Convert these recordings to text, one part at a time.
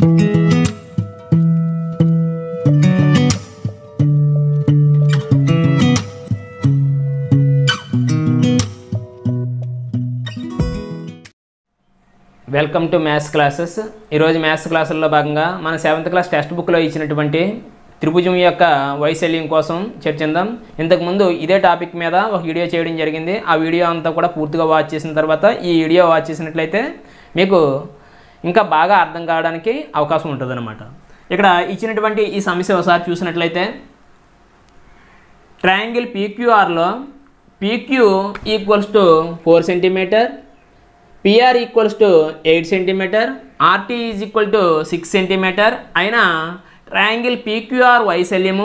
Welcome to maths classes. ఈరోజు maths క్లాసుల్లో భాగంగా మన 7th క్లాస్ టెక్స్ట్ బుక్లో ఇచ్చినటువంటి త్రిభుజం యొక్క వైశాల్యం కోసం చర్చిద్దాం. ఇంతకుముందు ఇదే టాపిక్ మీద ఒక వీడియో చేయడం జరిగింది. ఆ వీడియో అంతా కూడా పూర్తిగా వాచ్ చేసిన తర్వాత ఈ వీడియో వాచ్ చేసినట్లయితే మీకు ఇంకా బాగా అర్థం కావడానికి అవకాశం ఉంటుందన్నమాట. ఇక్కడ ఇచ్చినటువంటి ఈ సమస్య ఒకసారి చూసినట్లయితే ట్రయాంగిల్ PQRలో PQ equals to 4 centimetre, PR equals to 8 centimetre, RT is equal to 6 centimetre అయినా ట్రయాంగిల్ PQR వైశాల్యము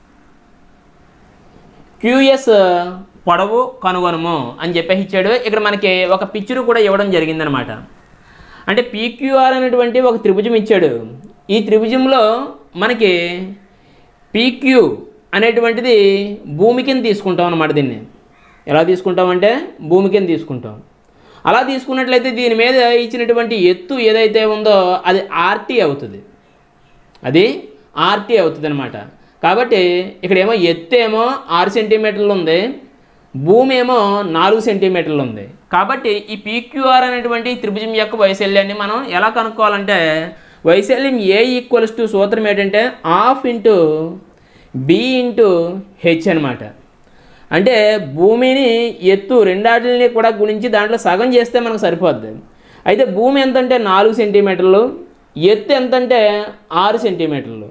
QS పొడవు కనుగొనము అని చెప్పేసి ఇచ్చాడు. ఇక్కడ మనకి ఒక పిక్చర్ కూడా ఇవ్వడం జరిగిందనమాట. అంటే PQR అనేటువంటి ఒక త్రిభుజం ఇచ్చాడు. ఈ త్రిభుజంలో మనకి PQ అనేటువంటిది భూమి కింద తీసుకుంటాం అన్నమాట. దీన్ని ఎలా తీసుకుంటామంటే భూమి కింద తీసుకుంటాం. అలా తీసుకున్నట్లయితే దీని మీద ఇచ్చినటువంటి ఎత్తు ఏదైతే ఉందో అది RT అవుతుంది. అది RT అవుతుంది అనమాట. కాబట్టి ఇక్కడేమో ఎత్తు ఏమో 6 సెంటీమీటర్లు ఉంది, భూమి ఏమో 4 సెంటీమీటర్లు ఉంది. కాబట్టి ఈ PQR అనేటువంటి త్రిభుజం యొక్క వైశాల్యాన్ని మనం ఎలా కనుక్కోవాలంటే వైశాల్యం A ఈక్వల్స్ టు సూత్రం ఏంటంటే ½ ఇంటూ B ఇంటూ H అనమాట. అంటే భూమిని ఎత్తు రెండాటిని కూడా గుణించి దాంట్లో సగం చేస్తే మనకు సరిపోద్ది. అయితే భూమి ఎంతంటే 4 సెంటీమీటర్లు, ఎత్తు ఎంతంటే 6 సెంటీమీటర్లు.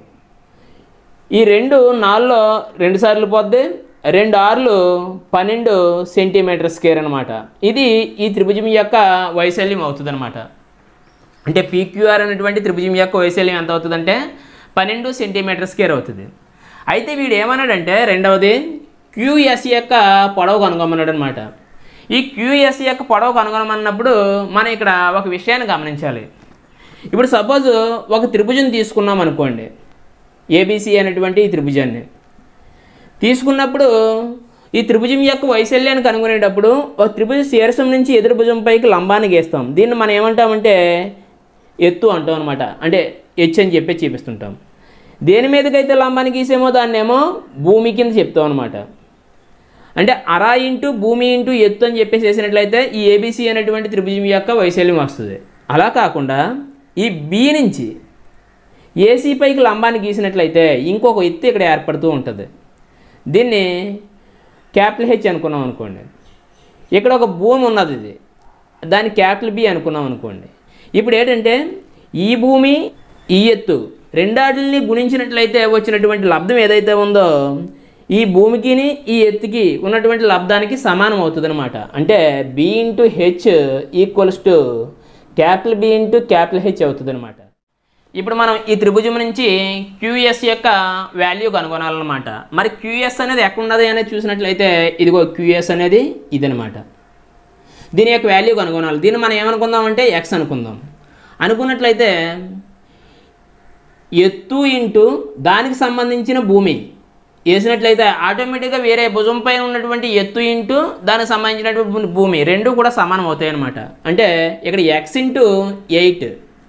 ఈ 4లో 2 సార్లు పోద్ది, 2 6లు 12 సెంటీమీటర్ స్క్వేర్ అనమాట. ఇది ఈ త్రిభుజం యొక్క వైశాల్యం అవుతుంది అనమాట. అంటే PQR అనేటువంటి త్రిభుజం యొక్క వైశాల్యం ఎంత అవుతుందంటే 12 సెంటీమీటర్ స్క్వేర్ అవుతుంది. అయితే వీడు ఏమన్నాడంటే రెండవది QS యొక్క పొడవు కనుగొమన్నాడు అనమాట. ఈ QS యొక్క పొడవు కనుగొనమన్నప్పుడు మనం ఇక్కడ ఒక విషయాన్ని గమనించాలి. ఇప్పుడు సపోజ్ ఒక త్రిభుజం తీసుకున్నాం అనుకోండి, ABC అనేటువంటి ఈ త్రిభుజాన్ని తీసుకున్నప్పుడు ఈ త్రిభుజం యొక్క వైశాల్యాన్ని కనుగొనేటప్పుడు ఒక త్రిభుజ శీర్షం నుంచి ఎదురు భుజం పైకి లంబాన్ని గీస్తాం. దీన్ని మనం ఏమంటామంటే ఎత్తు అంటాం అనమాట. అంటే H అని చెప్పి చూపిస్తుంటాం. దేని మీదకైతే లంబాన్ని గీసేమో దాన్ని ఏమో భూమి కింద చెప్తాం అనమాట. అంటే అర ఇంటూ భూమి ఇంటూ ఎత్తు అని చెప్పేసి వేసినట్లయితే ఈ ABC అనేటువంటి త్రిభుజం యొక్క వైశాల్యం వస్తుంది. అలా కాకుండా ఈ B నుంచి AC పైకి లంబాన్ని గీసినట్లయితే ఇంకొక ఎత్తు ఇక్కడ ఏర్పడుతూ ఉంటుంది. దీన్ని H అనుకున్నాం అనుకోండి. ఇక్కడ ఒక భూమి ఉన్నది, ఇది దాన్ని B అనుకున్నాం అనుకోండి. ఇప్పుడు ఏంటంటే ఈ భూమి ఈ ఎత్తు రెండాటిని గుణించినట్లయితే వచ్చినటువంటి లబ్ధం ఏదైతే ఉందో ఈ భూమికిని ఈ ఎత్తుకి ఉన్నటువంటి లబ్ధానికి సమానం అవుతుంది అనమాట. అంటే B into H equals to B into H అవుతుంది అనమాట. ఇప్పుడు మనం ఈ త్రిభుజం నుంచి QS యొక్క వాల్యూ కనుగొనాలన్నమాట. మరి QS అనేది ఎక్కడ ఉన్నది అనేది చూసినట్లయితే ఇదిగో QS అనేది ఇదనమాట. దీని యొక్క వాల్యూ కనుగొనాలి. దీన్ని మనం ఏమనుకుందామంటే X అనుకుందాం. అనుకున్నట్లయితే ఎత్తు ఇంటూ దానికి సంబంధించిన భూమి వేసినట్లయితే ఆటోమేటిక్గా వేరే భుజం పైన ఉన్నటువంటి ఎత్తు ఇంటూ దానికి సంబంధించినటువంటి భూమి రెండు కూడా సమానం అవుతాయి అన్నమాట. అంటే ఇక్కడ X ఇంటూ 8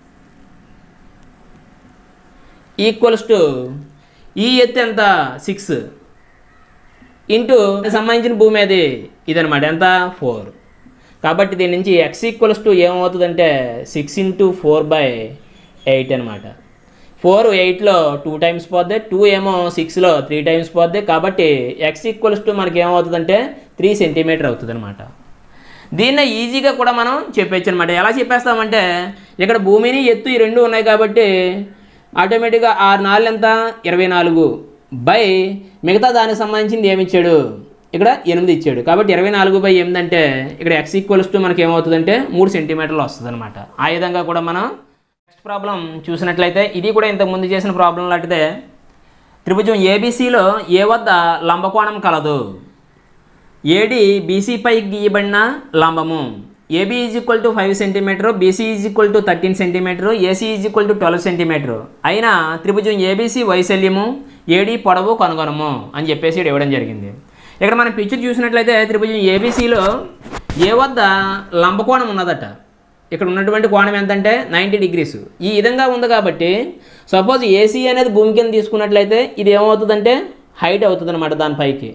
ఈక్వల్స్ టు ఈ ఎత్తు ఎంత 6 ఇంటూ సంబంధించిన భూమి అది ఇదనమాట. ఎంత 4. కాబట్టి దీని నుంచి X ఈక్వల్స్ టు ఏమవుతుందంటే 6 ఇంటూ 4/8 అనమాట. 4 8లో 2 టైమ్స్ పోద్ది, 2 ఏమో 6లో 3 టైమ్స్ పోద్ది. కాబట్టి X ఈక్వల్స్ టు మనకి ఏమవుతుందంటే 3 సెంటీమీటర్ అవుతుంది అనమాట. దీన్ని ఈజీగా కూడా మనం చెప్పచ్చు అనమాట. ఎలా చెప్పేస్తామంటే ఇక్కడ భూమిని ఎత్తు ఈ రెండు ఉన్నాయి కాబట్టి ఆటోమేటిక్గా 6 4 ఎంత 24 బై మిగతా దానికి సంబంధించింది ఏమి ఇచ్చాడు, ఇక్కడ 8 ఇచ్చాడు. కాబట్టి 24/8 అంటే ఇక్కడ X ఈక్వల్స్ టు మనకి ఏమవుతుందంటే 3 సెంటీమీటర్లు వస్తుంది అనమాట. ఆ విధంగా కూడా మనం నెక్స్ట్ ప్రాబ్లం చూసినట్లయితే ఇది కూడా ఇంతకుముందు చేసిన ప్రాబ్లం లాంటిదే. త్రిభుజం ABCలో A వద్ద లంబకోణం కలదు. AD BC పై గీయబడిన లంబము. AB is equal to 5 centimetre, BC is equal to 13 centimetre, AC is equal to 12 centimetre అయినా త్రిభుజం ABC వైశాల్యము AD పొడవు కనుగొనము అని చెప్పేసి ఇవ్వడం జరిగింది. ఇక్కడ మనం పిక్చర్ చూసినట్లయితే త్రిభుజం ABCలో A వద్ద లంబకోణం ఉన్నదట. ఇక్కడ ఉన్నటువంటి కోణం ఎంత అంటే 90 degrees. ఈ విధంగా ఉంది కాబట్టి సపోజ్ ఏసీ అనేది భూమి కింద తీసుకున్నట్లయితే ఇది ఏమవుతుందంటే హైట్ అవుతుంది అనమాట దానిపైకి.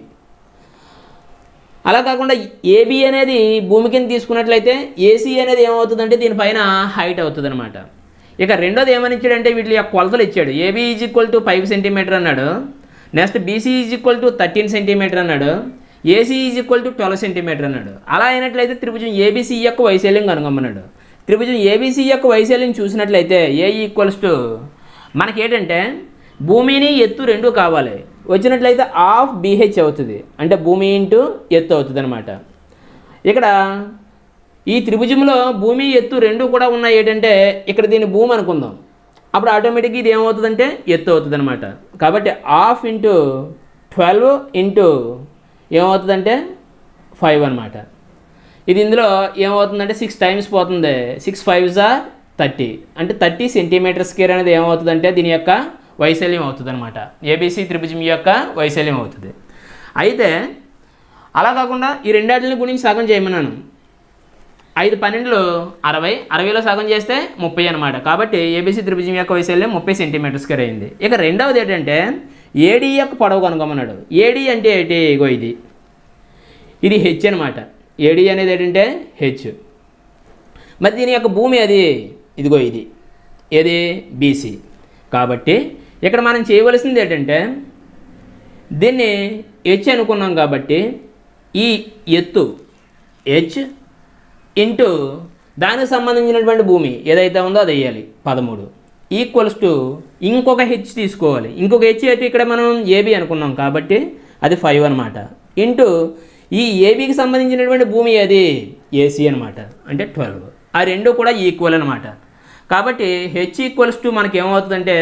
అలా కాకుండా ఏబీ అనేది భూమి కింద తీసుకున్నట్లయితే ఏసీ అనేది ఏమవుతుందంటే దీనిపైన హైట్ అవుతుంది అనమాట. ఇక రెండోది ఏమని ఇచ్చాడంటే వీటి యొక్క కొలతలు ఇచ్చాడు. AB is equal to 5 cm అన్నాడు. Next BC is equal to 13 cm అన్నాడు. AC is equal to 12 cm అన్నాడు. అలా అయినట్లయితే త్రిభుజం ఏబీసీ యొక్క వైశాల్యం కనుగొమ్మన్నాడు. త్రిభుజం ఏబీసీ యొక్క వైశాల్యం చూసినట్లయితే ఏ ఈక్వల్స్ టు మనకి ఏంటంటే భూమిని ఎత్తు రెండు కావాలి, వచ్చినట్లయితే హాఫ్ బీహెచ్ అవుతుంది, అంటే భూమి ఇంటూ ఎత్తు అవుతుంది అనమాట. ఇక్కడ ఈ త్రిభుజంలో భూమి ఎత్తు రెండు కూడా ఉన్నాయి. ఏంటంటే ఇక్కడ దీన్ని భూమి అనుకుందాం, అప్పుడు ఆటోమేటిక్గా ఇది ఏమవుతుందంటే ఎత్తు అవుతుంది అనమాట. కాబట్టి హాఫ్ ఇంటూ 12 ఇంటూ ఏమవుతుందంటే 5 అనమాట. ఇది ఇందులో ఏమవుతుందంటే 6 times పోతుంది. 6 5s are 30, అంటే 30 cm² అనేది ఏమవుతుందంటే దీని యొక్క వైశాల్యం అవుతుంది అనమాట. ఏబీసీ త్రిభుజం యొక్క వైశాల్యం అవుతుంది. అయితే అలా కాకుండా ఈ రెండాటిని గురించి సగం చేయమన్నాను. 5 12 60, 60లో సగం చేస్తే 30 అనమాట. కాబట్టి ఏబీసీ త్రిభుజం యొక్క వైశాల్యం 30 cm² అయింది. ఇక రెండవది ఏంటంటే ఏడీ యొక్క పొడవు కనుగొమన్నాడు. ఏడీ అంటే ఏంటి? ఇగో ఇది హెచ్ అనమాట. ఏడీ అనేది ఏంటంటే హెచ్. మరి దీని యొక్క భూమి అది ఇదిగో ఏది బీసీ. కాబట్టి ఇక్కడ మనం చేయవలసింది ఏంటంటే దీన్ని హెచ్ అనుకున్నాం కాబట్టి ఈ ఎత్తు హెచ్ ఇంటూ దానికి సంబంధించినటువంటి భూమి ఏదైతే ఉందో అది వేయాలి 13 ఈక్వల్స్ టు ఇంకొక హెచ్ తీసుకోవాలి. ఇంకొక హెచ్ అయితే ఇక్కడ మనం ఏబీ అనుకున్నాం కాబట్టి అది 5 అనమాట. ఇంటూ ఈ ఏబీకి సంబంధించినటువంటి భూమి అది ఏసీ అనమాట, అంటే 12. ఆ రెండు కూడా ఈక్వల్ అనమాట. కాబట్టి హెచ్ ఈక్వల్స్ టు మనకి ఏమవుతుందంటే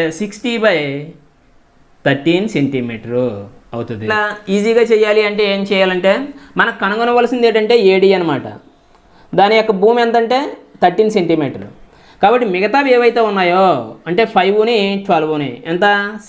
60/13 cm అవుతుంది. ఇలా ఈజీగా చేయాలి అంటే ఏం చేయాలంటే మనకు కనుగొనవలసింది ఏంటంటే ఏడీ అనమాట. దాని యొక్క భూమి ఎంతంటే 13 cm. కాబట్టి మిగతావి ఏవైతే ఉన్నాయో అంటే 5ని 12ని ఎంత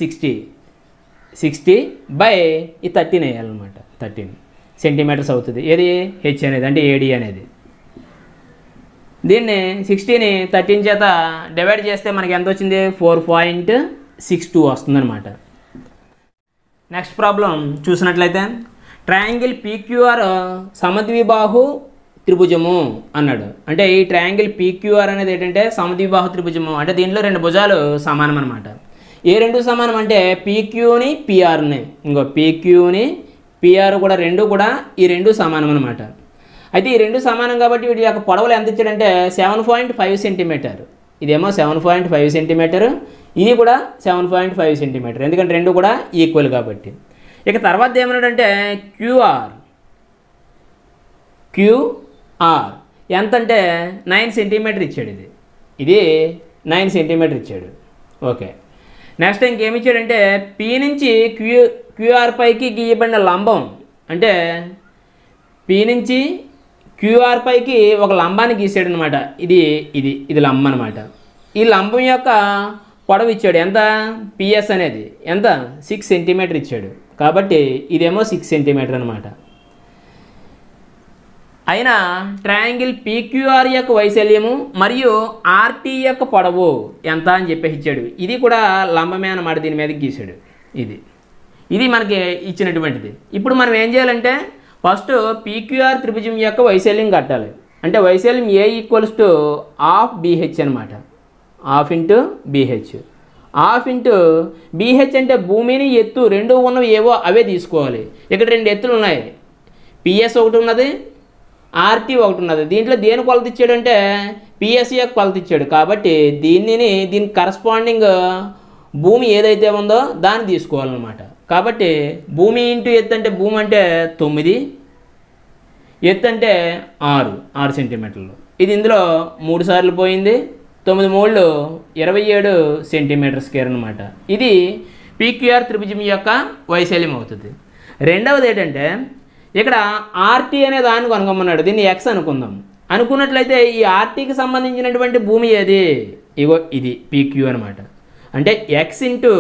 60/13 వేయాలన్నమాట. 13 cm అవుతుంది. ఏది హెచ్ అనేది అంటే ఏడీ అనేది. దీన్ని 60ని 13 చేత డివైడ్ చేస్తే మనకి ఎంత వచ్చింది? 4.62 వస్తుందన్నమాట. నెక్స్ట్ ప్రాబ్లం చూసినట్లయితే ట్రయాంగిల్ పీక్యూఆర్ సమద్విబాహు త్రిభుజము అన్నాడు. అంటే ఈ ట్రయాంగిల్ పీక్యూఆర్ అనేది ఏంటంటే సమద్విబాహు త్రిభుజము, అంటే దీంట్లో రెండు భుజాలు సమానం అనమాట. ఏ రెండు సమానం అంటే పీక్యూని పిఆర్ని, ఇంకో పీక్యూని పిఆర్ కూడా రెండు కూడా ఈ రెండు సమానం అనమాట. అయితే ఈ రెండు సమానం కాబట్టి వీటి యొక్క పొడవులు ఎంత ఇచ్చాడంటే 7.5 cm. ఇదేమో 7.5 cm, ఇది కూడా 7.5 cm, ఎందుకంటే రెండు కూడా ఈక్వల్ కాబట్టి. ఇక తర్వాత ఏమన్నాడంటే క్యూఆర్ ఎంతంటే 9 cm ఇచ్చాడు. ఇది 9 cm ఇచ్చాడు. ఓకే, నెక్స్ట్ ఇంకేమి ఇచ్చాడంటే పి నుంచి క్యూఆర్ పైకి గీయబడిన లంబం, అంటే పి నుంచి క్యూఆర్ పైకి ఒక లంబాన్ని గీసాడు అనమాట. ఇది లంబం అనమాట. ఈ లంబం యొక్క పొడవు ఇచ్చాడు ఎంత? పిఎస్ అనేది ఎంత? 6 cm ఇచ్చాడు. కాబట్టి ఇదేమో 6 cm అనమాట. అయినా ట్రయాంగిల్ పీక్యూఆర్ యొక్క వైశాల్యము మరియు ఆర్టీ యొక్క పొడవు ఎంత అని చెప్పేసి ఇచ్చాడు. ఇది కూడా లంబమే అన్నమాట, దీని మీద గీసాడు. ఇది మనకి ఇచ్చినటువంటిది. ఇప్పుడు మనం ఏం చేయాలంటే ఫస్ట్ పీక్యూఆర్ త్రిభుజం యొక్క వైశాల్యం కట్టాలి. అంటే వైశాల్యం A equals to half BH అనమాట. Half into BH. Half into BH అంటే భూమిని ఎత్తు రెండు ఉన్నవి ఏవో అవే తీసుకోవాలి. ఇక్కడ రెండు ఎత్తులు ఉన్నాయి, పిఎస్ ఒకటి ఉన్నది, ఆర్టీ ఒకటి ఉన్నది. దీంట్లో దేని కొలత ఇచ్చాడంటే పిఎస్ యొక్క కొలత ఇచ్చాడు. కాబట్టి దీనికి కరస్పాండింగ్ భూమి ఏదైతే ఉందో దాన్ని తీసుకోవాలన్నమాట. కాబట్టి భూమి ఇంటూ ఎత్తు అంటే భూమి అంటే 9, ఎత్తు అంటే 6 సెంటీమీటర్లు. ఇది ఇందులో 3 సార్లు పోయింది. 9 3 27 cm² అనమాట. ఇది పీక్యూఆర్ త్రిభుజం యొక్క వైశాల్యం అవుతుంది. రెండవది ఏంటంటే ఇక్కడ ఆర్టీ అనే దాన్ని కనుగొమ్మన్నాడు. దీన్ని ఎక్స్ అనుకుందాం. అనుకున్నట్లయితే ఈ ఆర్టీకి సంబంధించినటువంటి భూమి ఏది? ఇగో ఇది పీక్యూ అనమాట. అంటే ఎక్స్ ఇంటూ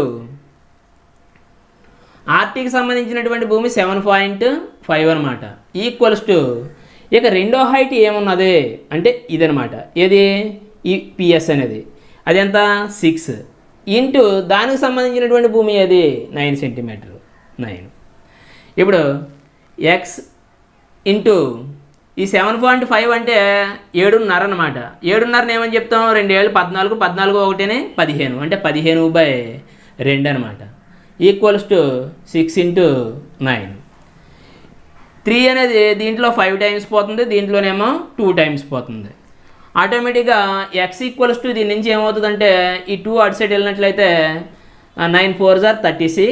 ఆర్టీకి సంబంధించినటువంటి భూమి 7.5 అనమాట. ఈక్వల్స్ టు ఇక రెండో హైట్ ఏమున్నది అంటే ఇదనమాట, ఏది ఈ పిఎస్ అనేది, అది ఎంత 6 ఇంటూ దానికి సంబంధించినటువంటి భూమి అది 9 సెంటీమీటర్ 9. ఇప్పుడు ఎక్స్ ఇంటూ ఈ 7.5 అంటే 7.5 అనమాట. 7.5 ఏమని చెప్తాం, 2 ఏళ్ళు 14, 14 ఒకటినే 15 అంటే 15/2 అనమాట. Equals to 6 into 9. 3 అనేది దీంట్లో 5 టైమ్స్ పోతుంది, దీంట్లోనేమో 2 టైమ్స్ పోతుంది. ఆటోమేటిక్గా ఎక్స్ ఈక్వల్స్ టు దీని నుంచి ఏమవుతుందంటే ఈ 2 అటు సైడ్ వెళ్ళినట్లయితే 9 4s are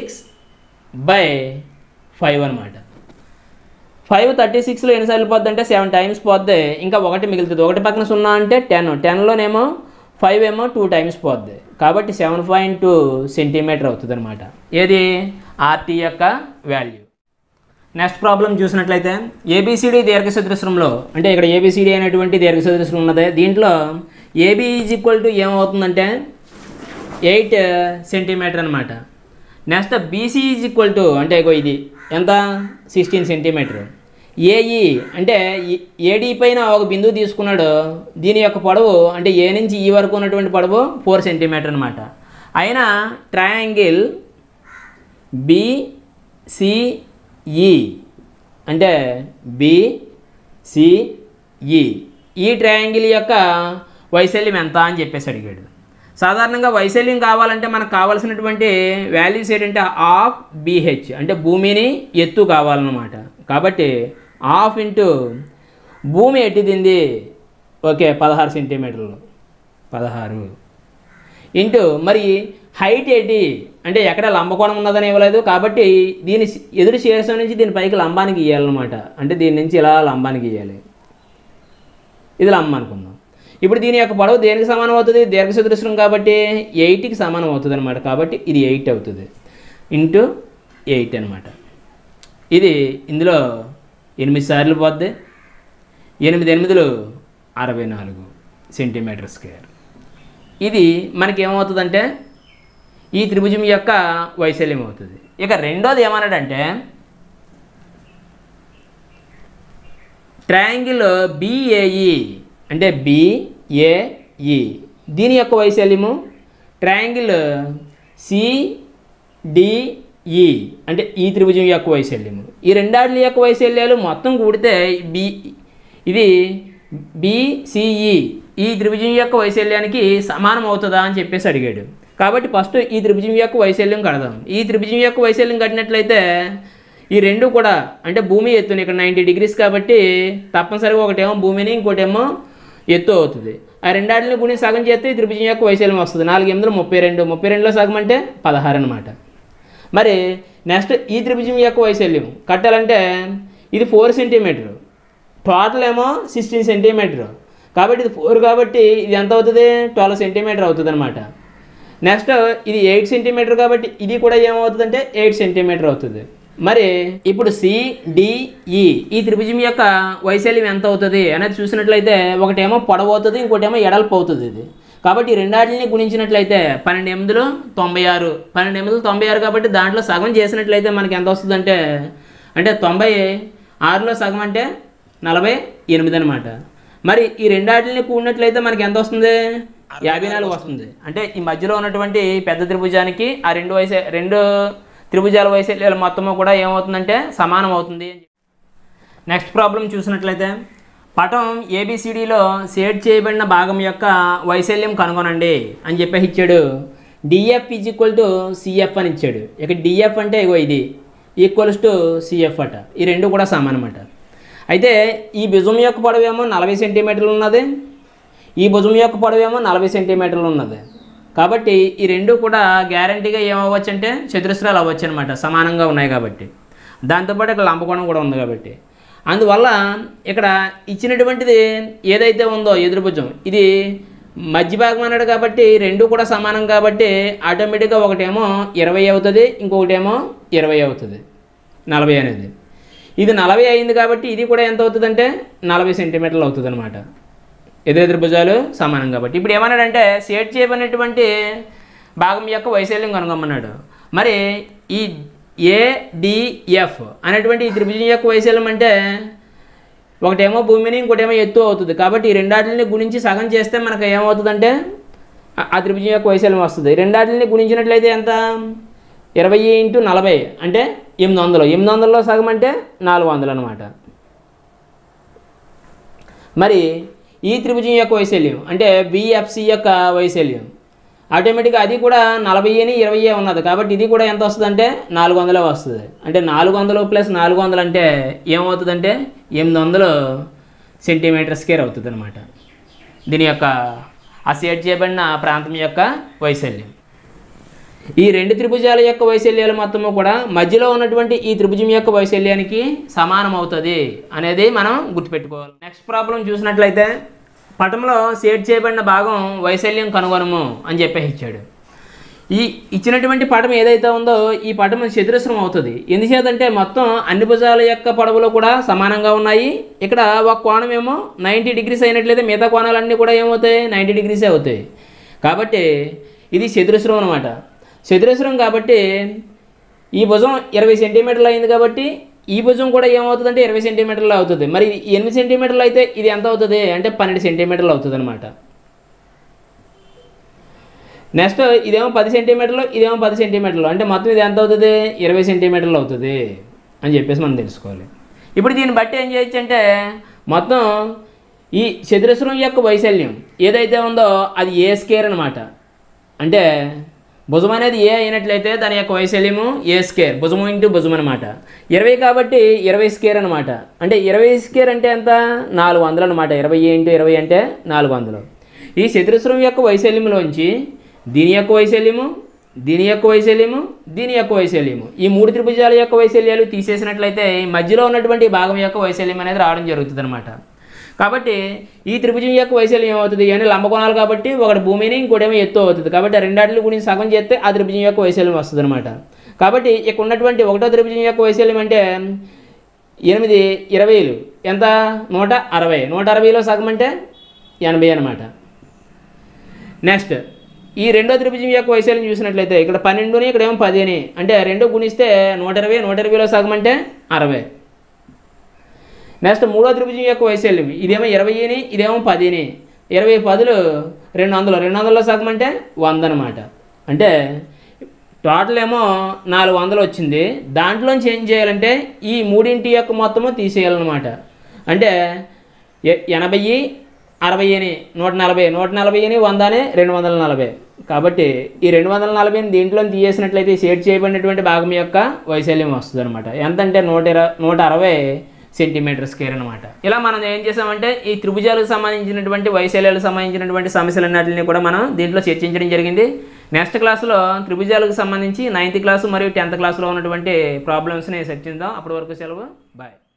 36/5 అనమాట. 5 36లో ఎన్నిసార్లు పోద్ది అంటే 7 టైమ్స్ పోద్ది, ఇంకా 1 మిగులుతుంది. 1 పక్కన 0 అంటే 10, 10లోనేమో 5 ఏమో 2 టైమ్స్ పోద్ది, కాబట్టి 7.2 సెంటీమీటర్ అవుతుంది అనమాట. ఏది ఆర్టీ యొక్క వాల్యూ. నెక్స్ట్ ప్రాబ్లం చూసినట్లయితే ఏబిసిడి దీర్ఘచతురస్రంలో, అంటే ఇక్కడ ఏబిసిడి అనేటువంటి దీర్ఘచతురస్రం ఉన్నది. దీంట్లో ఏబి ఈజ్ ఈక్వల్ టు ఏమవుతుందంటే 8 సెంటీమీటర్ అనమాట. Next BC is equal to అంటే ఇది ఎంత 16 సెంటీమీటర్. ఏఈ అంటే ఏడీ పైన ఒక బిందువు తీసుకున్నాడు, దీని యొక్క పొడవు అంటే ఏ నుంచి ఈ వరకు ఉన్నటువంటి పొడవు 4 సెంటీమీటర్ అనమాట. అయినా ట్రయాంగిల్ బిసిఈ అంటే బిసిఈ ఈ ట్రయాంగిల్ యొక్క వైశాల్యం ఎంత అని చెప్పేసి అడిగాడు. సాధారణంగా వైశాల్యం కావాలంటే మనకు కావాల్సినటువంటి వాల్యూస్ ఏంటంటే హాఫ్ బిహెచ్ అంటే భూమిని ఎత్తు కావాలన్నమాట. కాబట్టి హాఫ్ ఇంటూ భూమి ఎట్టిదింది, ఓకే 16 సెంటీమీటర్లు 16 ఇంటూ మరి హైట్ ఏంటి అంటే ఎక్కడ లంబకోణం ఉన్నదని ఇవ్వలేదు, కాబట్టి దీని ఎదురు శీర్షం నుంచి దీని పైకి లంబానికి గీయాలన్నమాట. అంటే దీని నుంచి ఇలా లంబానికి గీయాలి, ఇది లంబం అనుకుందాం. ఇప్పుడు దీని యొక్క పొడవు దేనికి సమానం అవుతుంది, దీర్ఘచతురస్రం కాబట్టి 8కి సమానం అవుతుంది అనమాట. కాబట్టి ఇది 8 అవుతుంది ఇంటూ 8 అనమాట. ఇది ఇందులో 8 సార్లు పోద్ది, 8 8 64 సెంటీమీటర్ స్క్వేర్. ఇది మనకి ఏమవుతుందంటే ఈ త్రిభుజం యొక్క వైశాల్యం అవుతుంది. ఇక రెండోది ఏమన్నాడంటే ట్రయాంగిల్ బిఏఈ అంటే బిఏఈ దీని యొక్క వైశాల్యము, ట్రయాంగిల్ సిడిఈ అంటే ఈ త్రిభుజం యొక్క వైశాల్యము. ఈ రెండాటి యొక్క వైశాల్యాలు మొత్తం కూడితే ఇది బిసిఈ ఈ త్రిభుజం యొక్క వైశాల్యానికి సమానం అవుతుందా అని చెప్పేసి అడిగాడు. కాబట్టి ఫస్ట్ ఈ త్రిభుజం యొక్క వైశాల్యం కడదాం. ఈ త్రిభుజం యొక్క వైశాల్యం కట్టినట్లయితే ఈ రెండు కూడా అంటే భూమి ఎత్తుని ఇక్కడ 90 degrees కాబట్టి తప్పనిసరిగా ఒకటేమో భూమిని ఇంకోటేమో ఎత్తు అవుతుంది. ఆ రెండాటిని గుణి సగం చేస్తే ఈ త్రిభుజం యొక్క వైశాల్యం వస్తుంది. 4 8 32, 32లో సగం అంటే 16 అనమాట. మరి నెక్స్ట్ ఈ త్రిభుజం యొక్క వైశాల్యం కట్టాలంటే ఇది 4 సెంటీమీటర్, టోటల్ ఏమో 16 సెంటీమీటర్. కాబట్టి ఇది 4 కాబట్టి ఇది ఎంత అవుతుంది 12 సెంటీమీటర్ అవుతుంది అనమాట. నెక్స్ట్ ఇది 8 సెంటీమీటర్ కాబట్టి ఇది కూడా ఏమవుతుందంటే 8 సెంటీమీటర్ అవుతుంది. మరి ఇప్పుడు సిడిఈ ఈ త్రిభుజం యొక్క వైశాల్యం ఎంత అవుతుంది అనేది చూసినట్లయితే ఒకటేమో పొడవు అవుతుంది, ఇంకోటేమో ఎడల్పు అవుతుంది. ఇది కాబట్టి రెండాటిని గుణించినట్లయితే 12 8 96, 12 8 96 కాబట్టి దాంట్లో సగం చేసినట్లయితే మనకి ఎంత వస్తుందంటే అంటే 96లో సగం అంటే 48 అనమాట. మరి ఈ రెండాటిని కూడినట్లయితే మనకి ఎంత వస్తుంది 54 వస్తుంది. అంటే ఈ మధ్యలో ఉన్నటువంటి పెద్ద త్రిభుజానికి ఆ రెండు త్రిభుజాల వైశాల్యాల మొత్తము కూడా ఏమవుతుందంటే సమానం అవుతుంది. నెక్స్ట్ ప్రాబ్లం చూసినట్లయితే పటం ఏబిసిడిలో షేడ్ చేయబడిన భాగం యొక్క వైశాల్యం కనుగొనండి అని చెప్పి ఇచ్చాడు. DF is equal to CF అని ఇచ్చాడు. ఇక డిఎఫ్ అంటే ఇగో ఇది ఈక్వల్స్ టు సిఎఫ్ అట. ఈ రెండు కూడా సమానమట. అయితే ఈ భుజం యొక్క పొడవేమో 40 సెంటీమీటర్లు ఉన్నది, ఈ భుజం యొక్క పొడవేమో 40 సెంటీమీటర్లు ఉన్నది. కాబట్టి ఈ రెండు కూడా గ్యారంటీగా ఏమవ్వచ్చు అంటే చతురస్రాలు అవ్వచ్చు అనమాట, సమానంగా ఉన్నాయి కాబట్టి. దాంతోపాటు ఇక్కడ లంబకోణం కూడా ఉంది కాబట్టి అందువల్ల ఇక్కడ ఇచ్చినటువంటిది ఏదైతే ఉందో ఎదురు భుజం ఇది మధ్య భాగం అన్నాడు కాబట్టి రెండు కూడా సమానం కాబట్టి ఆటోమేటిక్గా ఒకటేమో 20 అవుతుంది, ఇంకొకటేమో 20 అవుతుంది. 40 అనేది ఇది 40 అయింది కాబట్టి ఇది కూడా ఎంత అవుతుందంటే 40 సెంటీమీటర్లు అవుతుంది అనమాట. ఎదురెదురు భుజాలు సమానం కాబట్టి. ఇప్పుడు ఏమన్నాడంటే షేడ్ చేయబడినటువంటి భాగం యొక్క వైశాల్యం కనుగొమ్మన్నాడు. మరి ఈ ఏడిఎఫ్ అనేటువంటి ఈ త్రిభుజం యొక్క వైశాల్యం అంటే ఒకటేమో భూమిని ఇంకోటేమో ఎత్తు అవుతుంది. కాబట్టి ఈ రెండాటిని గుణించి సగం చేస్తే మనకు ఏమవుతుందంటే ఆ త్రిభుజం యొక్క వైశాల్యం వస్తుంది. రెండాటిని గుణించినట్లయితే ఎంత 20 × 40 అంటే 800. 800లో సగం అంటే 400 అనమాట. మరి ఈ త్రిభుజం యొక్క వైశాల్యం అంటే బిఎఫ్సి యొక్క వైశాల్యం ఆటోమేటిక్గా అది కూడా 40 అని 20 ఉన్నది. కాబట్టి ఇది కూడా ఎంత వస్తుంది అంటే 400 వస్తుంది. అంటే 400 + 400 అంటే ఏమవుతుందంటే 800 సెంటీమీటర్² అవుతుంది అనమాట. దీని యొక్క ఆ సెట్ చేయబడిన ప్రాంతం యొక్క వైశాల్యం. ఈ రెండు త్రిభుజాల యొక్క వైశాల్యాలు మొత్తము కూడా మధ్యలో ఉన్నటువంటి ఈ త్రిభుజం యొక్క వైశాల్యానికి సమానం అవుతుంది అనేది మనం గుర్తుపెట్టుకోవాలి. నెక్స్ట్ ప్రాబ్లం చూసినట్లయితే పటంలో సెట్ చేయబడిన భాగం వైశాల్యం కనుగొనము అని చెప్పేసి ఇచ్చాడు. ఈ ఇచ్చినటువంటి పటం ఏదైతే ఉందో ఈ పటం చతురస్రం అవుతుంది. ఎందుచేతంటే మొత్తం అన్ని భుజాల యొక్క పొడవులు కూడా సమానంగా ఉన్నాయి. ఇక్కడ ఒక కోణం ఏమో 90 degrees అయినట్లయితే మిగతా కోణాలన్నీ కూడా ఏమవుతాయి 90 degrees అవుతాయి. కాబట్టి ఇది చతురస్రం అనమాట. చతురస్రం కాబట్టి ఈ భుజం 20 సెంటీమీటర్లు అయింది కాబట్టి ఈ భుజం కూడా ఏమవుతుందంటే 20 సెంటీమీటర్లు అవుతుంది. మరి 8 సెంటీమీటర్లు అయితే ఇది ఎంత అవుతుంది అంటే 12 సెంటీమీటర్లు అవుతుంది అనమాట. నెక్స్ట్ ఇదేమో 10 సెంటీమీటర్లు ఇదేమో 10 సెంటీమీటర్లు అంటే మొత్తం ఇది ఎంత అవుతుంది 20 సెంటీమీటర్లు అవుతుంది అని చెప్పేసి మనం తెలుసుకోవాలి. ఇప్పుడు దీన్ని బట్టి ఏం చేయొచ్చు అంటే మొత్తం ఈ చతురస్రం యొక్క వైశాల్యం ఏదైతే ఉందో అది A² అనమాట. అంటే భుజం అనేది ఏ అయినట్లయితే దాని యొక్క వైశాల్యము A², భుజము ఇంటూ భుజం అనమాట. 20 కాబట్టి 20² అనమాట. అంటే 20² అంటే ఎంత 400 అనమాట. 20 × 20 అంటే 400. ఈ చతురస్రం యొక్క వైశాల్యంలోంచి దీని యొక్క వైశాల్యము, దీని యొక్క వైశాల్యము, దీని యొక్క వైశాల్యము ఈ మూడు త్రిభుజాల యొక్క వైశాల్యాలు తీసేసినట్లయితే మధ్యలో ఉన్నటువంటి భాగం యొక్క వైశాల్యం అనేది రావడం జరుగుతుంది అనమాట. కాబట్టి ఈ త్రిభుజం యొక్క వైశాల్యం ఏమవుతుంది అంటే లంబకోణాలు కాబట్టి ఒకటి భూమిని ఇంకోటేమో ఎత్తు అవుతుంది. కాబట్టి ఆ రెండాటిని గురించి సగం చేస్తే ఆ త్రిభుజం యొక్క వైశాల్యం వస్తుంది అనమాట. కాబట్టి ఇక్కడ ఉన్నటువంటి ఒకటో త్రిభుజం యొక్క వైశాల్యం అంటే 8 20 ఎంత 160. 160లో సగం అంటే 80 అనమాట. నెక్స్ట్ ఈ రెండో త్రిభుజం యొక్క వైశాల్యం చూసినట్లయితే ఇక్కడ 12ని ఇక్కడ ఏమో 10 అంటే రెండు గుణిస్తే 120. 120లో సగం అంటే 60. నెక్స్ట్ మూడో త్రిభుజం యొక్క వైశాల్యం ఇదేమో 20ని ఇదేమో 10ని 20 10లు 200. 200లో సగం అంటే 100 అనమాట. అంటే టోటల్ ఏమో 400 వచ్చింది. దాంట్లోంచి ఏం చేయాలంటే ఈ మూడింటి యొక్క మొత్తము తీసేయాలన్నమాట. అంటే 80 60 140 140 100 240. కాబట్టి ఈ 240ని దీంట్లో తీసేసినట్లయితే షేడ్ చేయబడినటువంటి భాగం యొక్క వైశాల్యం వస్తుంది అనమాట. ఎంతంటే 160 సెంటీమీటర్² అనమాట. ఇలా మనం ఏం చేసామంటే ఈ త్రిభుజాలకు సంబంధించినటువంటి వైశాల్యాలకు సంబంధించినటువంటి సమస్యలన్నింటినీ కూడా మనం దీంట్లో చర్చించడం జరిగింది. నెక్స్ట్ క్లాస్లో త్రిభుజాలకు సంబంధించి 9th క్లాసు మరియు 10th క్లాస్లో ఉన్నటువంటి ప్రాబ్లమ్స్ని చర్చిద్దాం. అప్పటి వరకు సెలవు. బాయ్.